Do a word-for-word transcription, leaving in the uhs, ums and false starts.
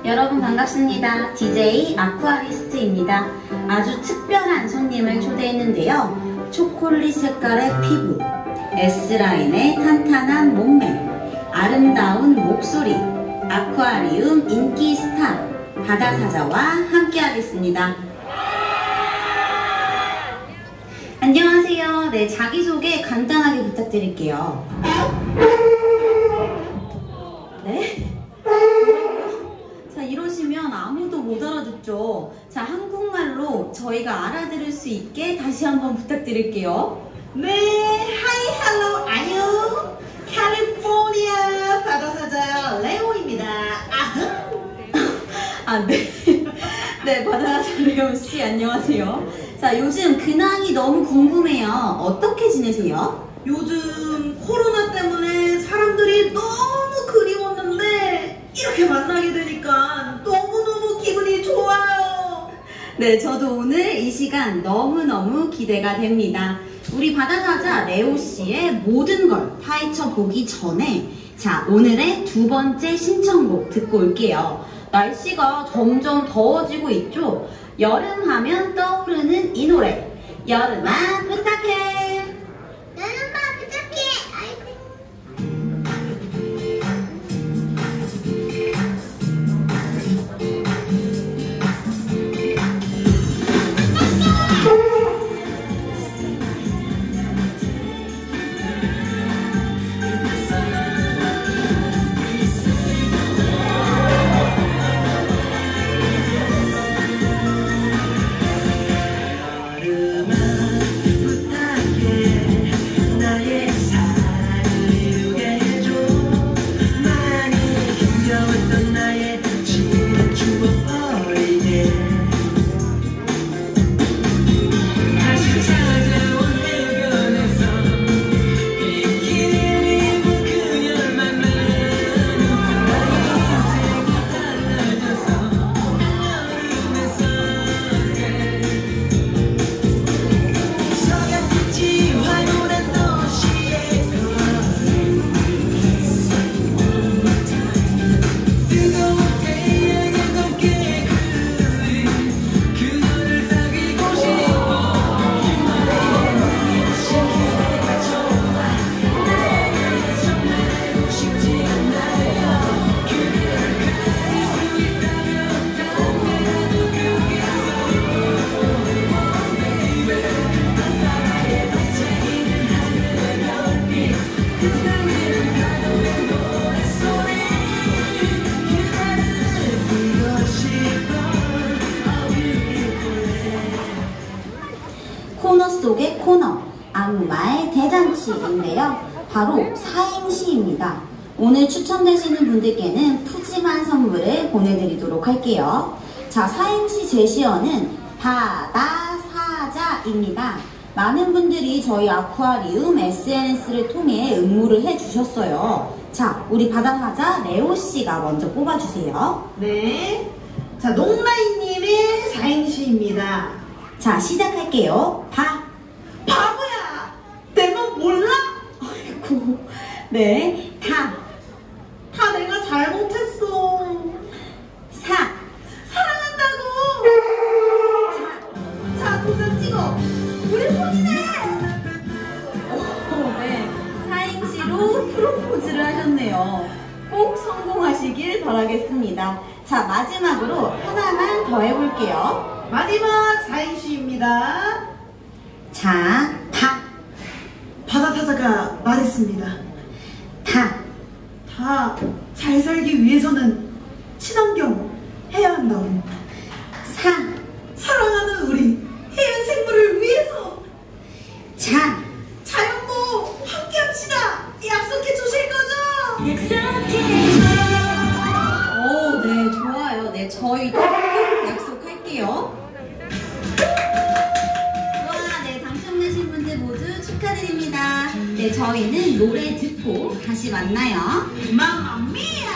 여러분 반갑습니다. 디제이 아쿠아리스트입니다. 아주 특별한 손님을 초대했는데요. 초콜릿 색깔의 피부, S라인의 탄탄한 몸매, 아름다운 목소리, 아쿠아리움 인기 스타 바다사자와 함께 하겠습니다. 안녕하세요. 네, 자기소개 간단하게 부탁드릴게요. 네? 자, 이러시면 아무도 못 알아듣죠. 자, 한국말로 저희가 알아들을 수 있게 다시 한번 부탁드릴게요. 네, 하이, 할로, 안녕. 캘리포니아 바다사자 레오입니다. 아흥. 아, 네. 네, 바다사자 레오씨, 안녕하세요. 자, 요즘 근황이 너무 궁금해요. 어떻게 지내세요? 요즘 코로나 때문에 사람들이 너무 그리웠는데 이렇게 만나게 되니까 너무너무 기분이 좋아요. 네, 저도 오늘 이 시간 너무너무 기대가 됩니다. 우리 바다사자 레오씨의 모든 걸 파헤쳐 보기 전에 자, 오늘의 두 번째 신청곡 듣고 올게요. 날씨가 점점 더워지고 있죠? 여름 하면 떠오르는 이 노래, 여름아 부탁해. 여름아 부탁해. 아이고. 코너 속의 코너, 아무말 대잔치인데요. 바로 사행시입니다. 오늘 추첨되시는 분들께는 푸짐한 선물을 보내드리도록 할게요. 자, 사행시 제시어는 바다사자입니다. 많은 분들이 저희 아쿠아리움 에스엔에스를 통해 응모를 해주셨어요. 자, 우리 바다사자 레오씨가 먼저 뽑아주세요. 네. 자, 농라이님의 사행시입니다. 자, 시작할게요. 바. 바보야! 내가 몰라? 아이고. 네. 다. 다 내가 잘못했어. 사. 사랑한다고! 자, 자, 도장 찍어. 우리 혼이네! 오, 네. 사행시로 프로포즈를 하셨네요. 꼭 성공하시길 바라겠습니다. 자, 마지막으로 하나만 더 해볼게요. 마지막 사행시입니다. 자, 다. 바다사자가 말했습니다. 다. 다 잘 살기 위해서는 친환경 해야 한다고. 사. 사랑하는 우리 해양 생물을 위해서 자. 자연보 함께 합시다. 약속해 주실 거죠? 오, 네, 좋아요. 네, 저희도 약속할게요. 와, 네, 당첨되신 분들 모두 축하드립니다. 네, 저희는 노래 듣고 다시 만나요. 마마미야!